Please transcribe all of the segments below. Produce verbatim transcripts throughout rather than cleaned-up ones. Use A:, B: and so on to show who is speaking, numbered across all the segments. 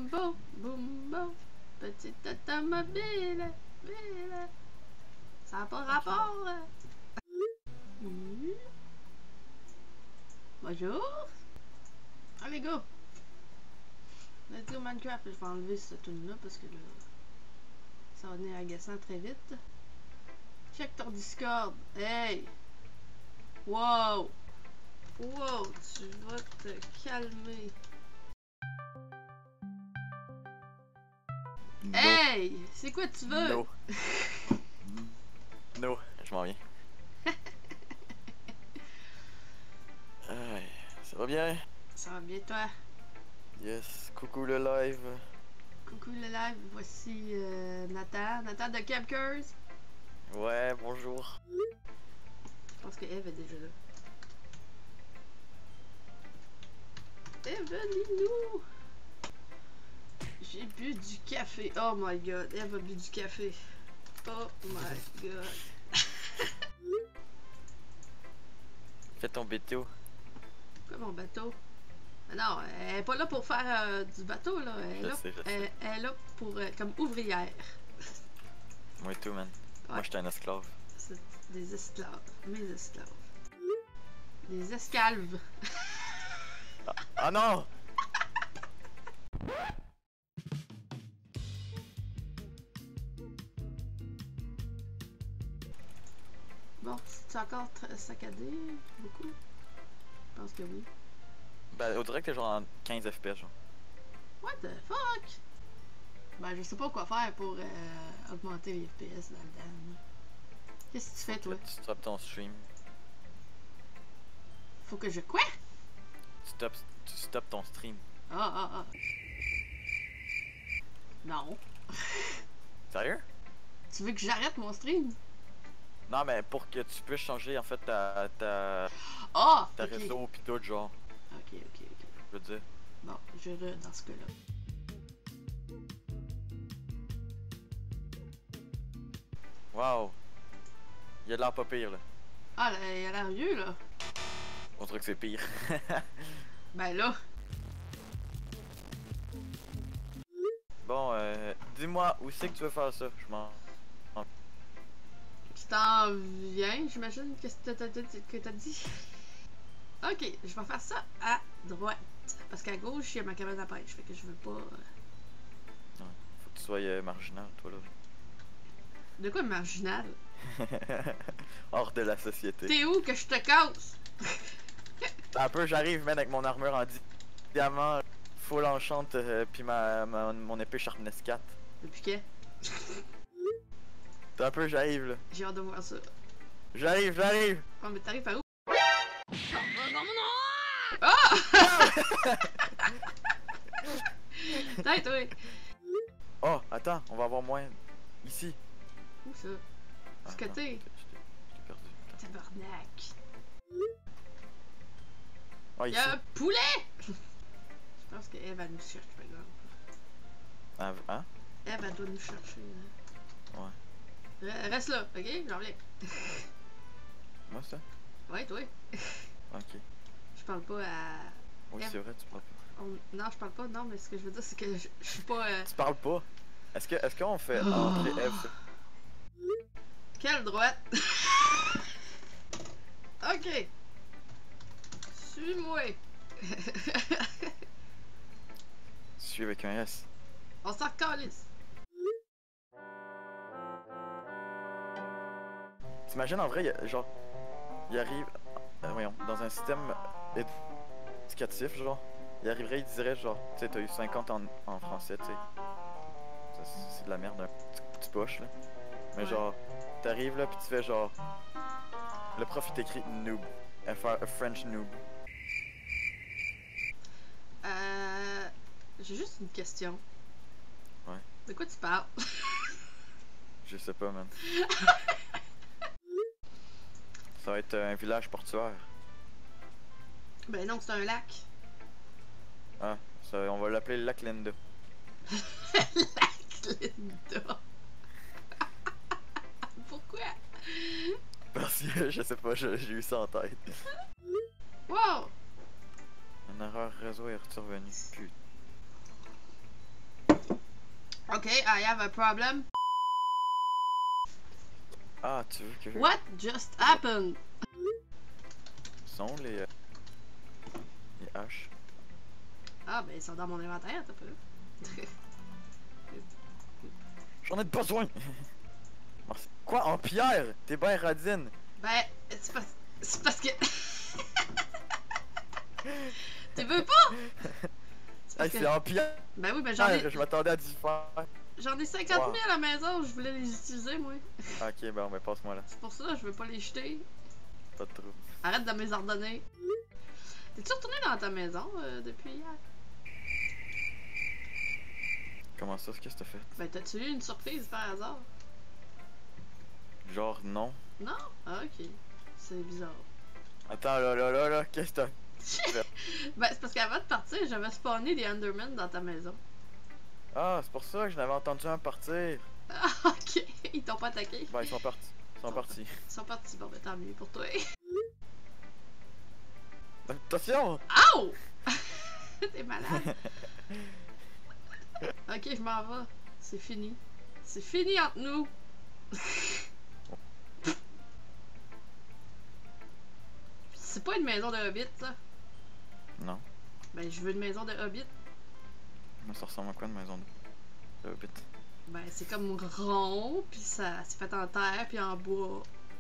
A: boum boum, boum boum. Petite automobile, bille. Ça n'a pas rapport. Mmh. Bonjour. Ah les gars. Let's go Minecraft. Je vais enlever cette tune là parce que là, ça va devenir agaçant très vite. Check ton Discord. Hey. Wow. Wow. Tu vas te calmer.
B: No.
A: Hey. C'est quoi tu veux?
B: No. No. Je m'en viens. Aïe, ça va bien?
A: Ça va bien toi?
B: Yes. Coucou le live.
A: Coucou le live. Voici euh, Nathan. Nathan de Capkers.
B: Ouais, bonjour.
A: Je pense que Eve est déjà là. Evelyn-nous! J'ai bu du café. Oh my god, Eve a bu du café. Oh my god.
B: Fais ton B T O.
A: Quoi mon bateau? Ah non, elle est pas là pour faire euh, du bateau là. Elle est,
B: Je
A: là,
B: sais, je
A: elle,
B: sais.
A: elle est là pour euh, comme ouvrière.
B: Moi et tout, man.
A: Ouais.
B: Moi, j'étais un esclave.
A: C'est des esclaves. Mes esclaves. Des escalves.
B: Ah, ah non!
A: Bon, c'est encore saccadé beaucoup? Je pense que oui.
B: Ben, on dirait que t'es genre en quinze F P S, genre.
A: What the fuck? Ben, je sais pas quoi faire pour euh, augmenter les F P S là-dedans. Qu'est-ce que tu fais, toi?
B: Là, tu stops ton stream.
A: Faut que je... Quoi?
B: Tu stops, tu stops ton stream.
A: Ah, ah, ah. Non.
B: Sérieux?
A: Tu veux que j'arrête mon stream?
B: Non, mais pour que tu puisses changer, en fait, ta... ta...
A: Ah!
B: ta
A: Ok.
B: réseau pis tout, genre.
A: Ok, ok, ok.
B: Je veux dire.
A: Bon, je re dans ce cas-là.
B: Wow! Il y a de l'air pas pire, là.
A: Ah, là, il a l'air vieux, là.
B: On dirait que c'est pire.
A: Ben là.
B: Bon, euh, dis-moi, où c'est que tu veux faire ça? Je m'en...
A: Tu t'en viens, j'imagine, qu'est-ce que t'as que t'as dit? Ok, je vais faire ça à droite. Parce qu'à gauche, il y a ma cabane à pêche. Fait que je veux pas... euh,
B: Ouais, faut que tu sois euh, marginal, toi, là.
A: De quoi marginal?
B: Hors de la société.
A: T'es où que je te casse?
B: Un peu, j'arrive, man, avec mon armure en di diamant, full enchante, euh, pis ma, ma, mon épée Sharpness quatre.
A: Depuis quand?
B: T'as un peu, j'arrive, là.
A: J'ai hâte de voir ça.
B: J'arrive, j'arrive!
A: Oh, mais t'arrives par où? Ah! T'es, toi!
B: Oh, attends, on va avoir moins. Ici.
A: Où ça?
B: Ah,
A: Ce que
B: non,
A: t'es?
B: Je t'ai je t'ai perdu. Attends.
A: Tabarnak!
B: Oh, ici.
A: Y'a un poulet! Je pense que Eve, elle nous cherche, par exemple.
B: Ah, hein?
A: Eve, elle doit nous chercher, là.
B: Ouais.
A: Re- Reste là, ok? J'en viens.
B: Moi, ça?
A: Ouais, toi?
B: Ok.
A: Je parle pas à...
B: Oui,
A: Eve.
B: c'est vrai, tu parles pas.
A: On- Non, je parle pas, non, mais ce que je veux dire, c'est que je, je suis pas... euh,
B: Tu parles pas? Est-ce que est-ce qu'on fait
A: Oh.
B: entrer Eve?
A: Quelle droite? Ok. Suis-moi.
B: Suis avec un S.
A: On s'en calisse.
B: T'imagines en vrai, il y a- genre, il arrive, euh, voyons, dans un système éducatif, genre, il arriverait, il dirait, genre, tu sais, t'as eu cinquante en, en français, tu sais. Ça, c'est- c'est de la merde, un petit, petit poche, là. Mais
A: Ouais.
B: genre, t'arrives là, pis tu fais genre. Le prof, il t'écrit noob. F R, a French noob.
A: Euh... J'ai juste une question.
B: Ouais.
A: De quoi tu parles?
B: Je sais pas, man. Ça va être euh, un village portuaire.
A: Ben non, c'est un lac.
B: Ah, ça, on va l'appeler le lac Linda.
A: Lac Linda. Pourquoi?
B: Parce que, je sais pas, je- j'ai eu ça en tête.
A: Wow!
B: Une erreur réseau est survenue. Putain.
A: Ok, I have a problem.
B: Ah, tu veux que je...
A: What just happened?
B: sont les... Euh, les haches?
A: Ah, ben ils sont dans mon inventaire, t'as peu.
B: J'en ai besoin! Merci. Quoi, en pierre? T'es ben radine!
A: Ben, c'est parce... c'est parce que... Tu veux pas? C'est
B: Hey,
A: que...
B: c'est en pierre!
A: Ben oui, ben j'en ai...
B: Je m'attendais à du fer.
A: J'en ai cinquante
B: Wow.
A: mille à la maison, je voulais les utiliser, moi.
B: Ok, ben, ben passe-moi là.
A: C'est pour ça, je veux pas les jeter.
B: Pas de trouble.
A: Arrête de me les ordonner. T'es-tu retourné dans ta maison euh, depuis hier?
B: Comment ça, qu'est-ce que t'as fait?
A: Ben, t'as-tu eu une surprise par hasard?
B: Genre, non.
A: Non? Ah, ok. C'est bizarre.
B: Attends, là, là, là, là, qu'est-ce que t'as fait?
A: Ben, c'est parce qu'avant de partir, j'avais spawné des Endermen dans ta maison.
B: Ah, c'est pour ça que je n'avais entendu un partir.
A: Ah, ok. Ils t'ont pas attaqué?
B: Ben, ils sont partis. Ils sont partis.
A: Ils sont partis. Bon, ben, tant mieux pour toi.
B: Attention!
A: Ow! T'es malade. Ok, je m'en vais. C'est fini. C'est fini entre nous. C'est pas une maison de hobbit, ça?
B: Non.
A: Ben, je veux une maison de hobbit.
B: Mais ça ressemble à quoi une maison de hobbit?
A: Ben, c'est comme rond, puis ça c'est fait en terre, puis en bois.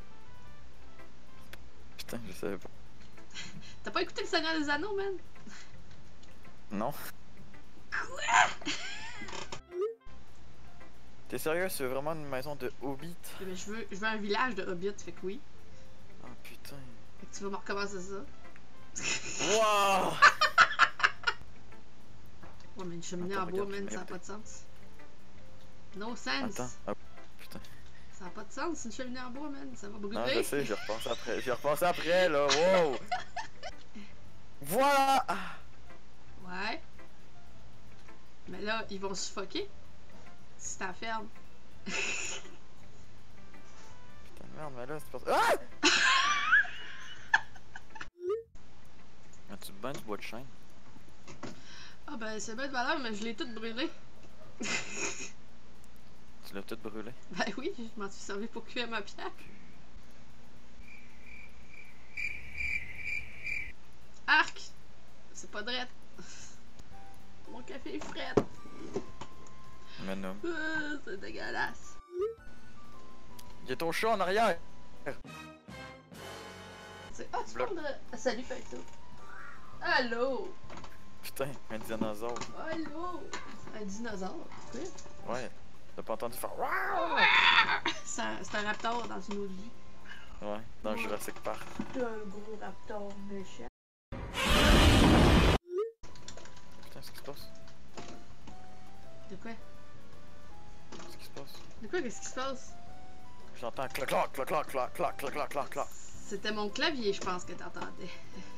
B: Putain, je savais pas.
A: T'as pas écouté le Seigneur des Anneaux, man?
B: Non.
A: Quoi?
B: T'es sérieux? C'est vraiment une maison de hobbit?
A: Mais je veux, je veux un village de hobbit, fait que oui.
B: Oh putain.
A: Fait que tu vas me recommencer ça.
B: Wow!
A: Ouais, mais une cheminée
B: Attends,
A: en bois,
B: regarde,
A: man, ça a
B: regarde.
A: pas de sens. No sense.
B: Attends. Oh, putain.
A: Ça a pas de sens, une cheminée en bois, man. Ça va brûler.
B: Non, je sais, j'y repense après. J'y repense après, là. Wow! Voilà! Ah.
A: Ouais. Mais là, ils vont suffoquer. Si t'en fermes.
B: Putain de merde, mais là, c'est pas... Ah! As-tu bien du bois de chêne?
A: Ah ben, c'est bien de valeur, mais je l'ai tout brûlé.
B: Tu l'as tout brûlé?
A: Ben oui, je m'en suis servi pour cuire ma pierre. Arc! C'est pas drette. Mon café est frais.
B: Mais non.
A: Euh, c'est dégueulasse.
B: Il y a ton chat en arrière!
A: C'est... Ah, tu
B: Bloc.
A: parles de... Salut, Facto. Allô?
B: Putain, un dinosaure.
A: Allô? Un dinosaure? Quoi?
B: Ouais. T'as pas entendu faire... Waouh!
A: C'est un, c'est un raptor dans une autre vie.
B: Ouais, dans Jurassic Park.
A: C'est un gros raptor méchant.
B: Putain, ce qui se passe?
A: De quoi?
B: Qu'est-ce qui se passe?
A: De quoi? Qu'est-ce qui se passe?
B: J'entends clac clac clac clac clac clac clac clac clac clac.
A: C'était mon clavier, je pense, que t'entendais.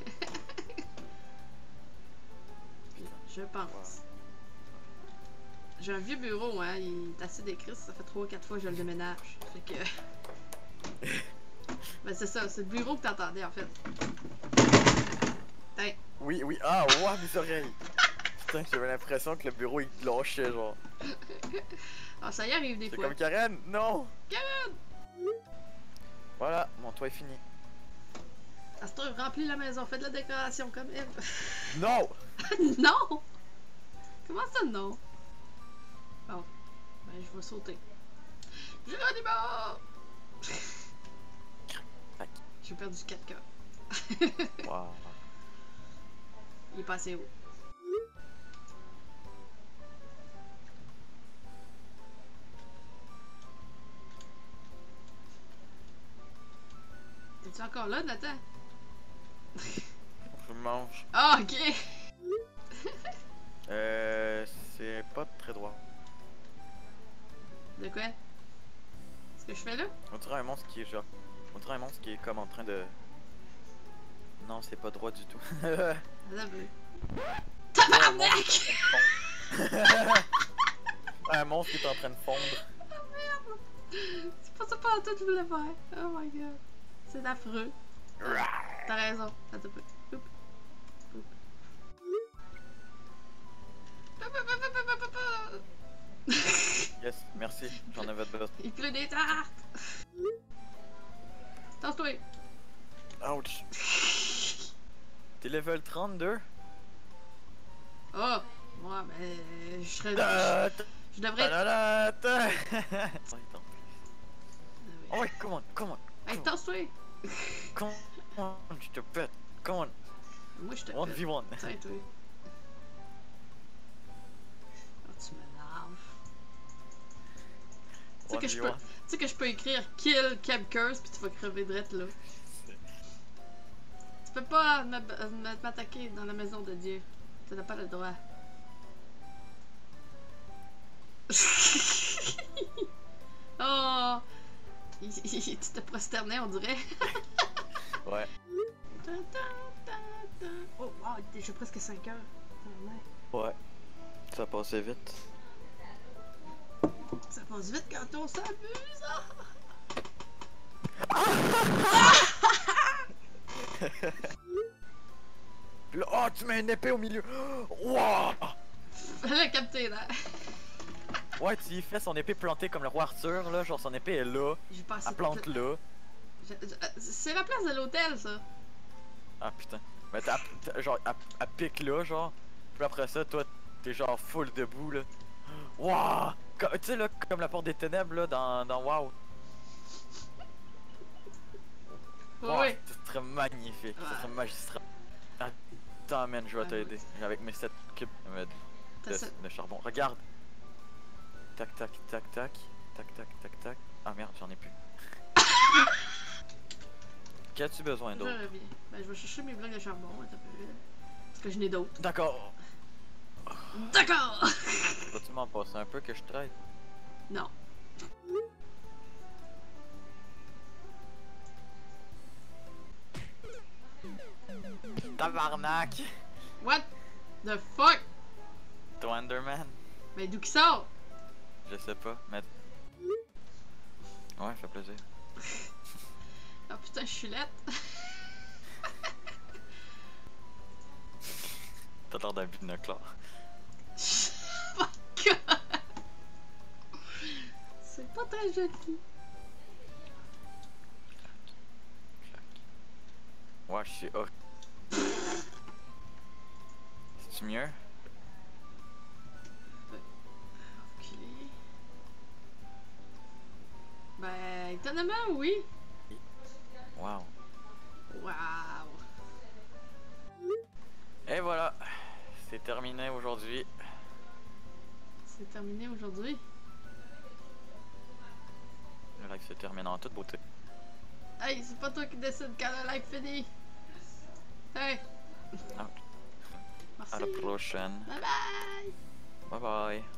A: Je pense. J'ai un vieux bureau, hein, il est assez décrit, ça fait trois quatre fois que je le déménage. Fait que... Ben c'est ça, c'est le bureau que t'entendais en fait. Tain.
B: Oui, oui, ah, ouah, mes oreilles! Putain, j'avais l'impression que le bureau il lâchait, genre.
A: Ah, ça y arrive des
B: C'est
A: fois.
B: comme Karen, non!
A: Karen!
B: Voilà, mon toit est fini.
A: Astor, remplis la maison, fais de la décoration comme Eve.
B: Non!
A: Non! Comment ça, non? Bon, ben je vais sauter. Géronimo! J'ai perdu quatre K.
B: Wow.
A: Il est passé où? T'es-tu encore là, Nathan?
B: Je mange.
A: Ah, ok!
B: Euh, c'est pas très droit.
A: De quoi? Ce que je fais là?
B: On dirait un monstre qui est genre... On dirait un monstre qui est comme en train de... Non, c'est pas droit du tout.
A: Ça veut. Tabarnak!
B: Un monstre qui est en train de fondre.
A: Oh merde! C'est pas ça pas tout que je voulais faire. Oh my god. C'est affreux. T'as raison. Attends un peu. Oup. Oup. Oup, oup, oup, oup, oup, oup.
B: merci, j'en avais besoin.
A: Il pleut des tartes! Tasse-toi!
B: Ouch! T'es level trente-deux?
A: Oh! Moi, ben. Je serais.
B: Ta-
A: Je devrais être.
B: ta- ta- ta- Oh ouais, come on, come on,
A: Hey, tasse-toi!
B: come on, je te pète, come on,
A: Moi, je te
B: one
A: pète.
B: v one.
A: Tiens, toi. Oh, tu m'énerves. Tu sais que je peux. Tu sais que je peux écrire kill Cab Curse pis tu vas crever drette là. Tu peux pas me- me- m'attaquer dans la maison de Dieu. Tu n'as pas le droit. Oh! Il- il- Tu te prosternais, on dirait.
B: Ouais.
A: Ta, ta, ta, ta. Oh, wow, il est déjà presque cinq heures.
B: Ouais. Ça passait vite.
A: Ça passe vite quand on s'amuse.
B: Puis là, oh, tu mets une épée au milieu. Wouah!
A: Fallait capter là.
B: Ouais, tu y fais son épée plantée comme le roi Arthur, là. Genre, son épée est là.
A: J'ai passé
B: Elle plante
A: toute
B: là.
A: Je- je- C'est la place de l'hôtel, ça.
B: Ah putain. Mais t'as, t'as- genre, elle, elle pique là, genre. Puis après ça, toi, t'es genre full debout, là. Wouah! Comme- Tu sais, là, comme la porte des ténèbres, là, dans, dans WoW.
A: Oui,
B: Wow,
A: oui.
B: ce serait magnifique. Ce serait
A: Ouais.
B: magistral. Attends, man, je vais
A: Ah,
B: t'aider.
A: oui.
B: Avec mes sept cubes de,
A: T'as
B: de,
A: ça-
B: de charbon. Regarde! Tac, tac, tac, tac. Tac, tac, tac, tac. Ah merde, j'en ai plus. Qu'as-tu besoin
A: Je
B: d'autre?
A: reviens. Ben, je vais chercher mes blocs de charbon. Attends un peu. Parce que je n'ai d'autres.
B: D'accord!
A: D'accord!
B: Vas-tu m'en passer un peu que je traite?
A: Non.
B: Tabarnak!
A: What the fuck?
B: Toi, Enderman?
A: Mais d'où qui sort?
B: Je sais pas, mais. Ouais, fait plaisir.
A: Oh putain, je suis lette.
B: T'as l'air d'un binoclard.
A: Oh my god! C'est pas très joli.
B: Ouais, je suis horrible. C'est-tu mieux?
A: Ok. Ben, étonnamment, oui.
B: Wow.
A: Wow.
B: Et voilà, c'est terminé aujourd'hui.
A: C'est terminé aujourd'hui.
B: Le live se termine en toute beauté.
A: Hey, c'est pas toi qui décide quand le live finit. Hey.
B: Ah.
A: Merci.
B: À la prochaine.
A: Bye bye.
B: Bye bye.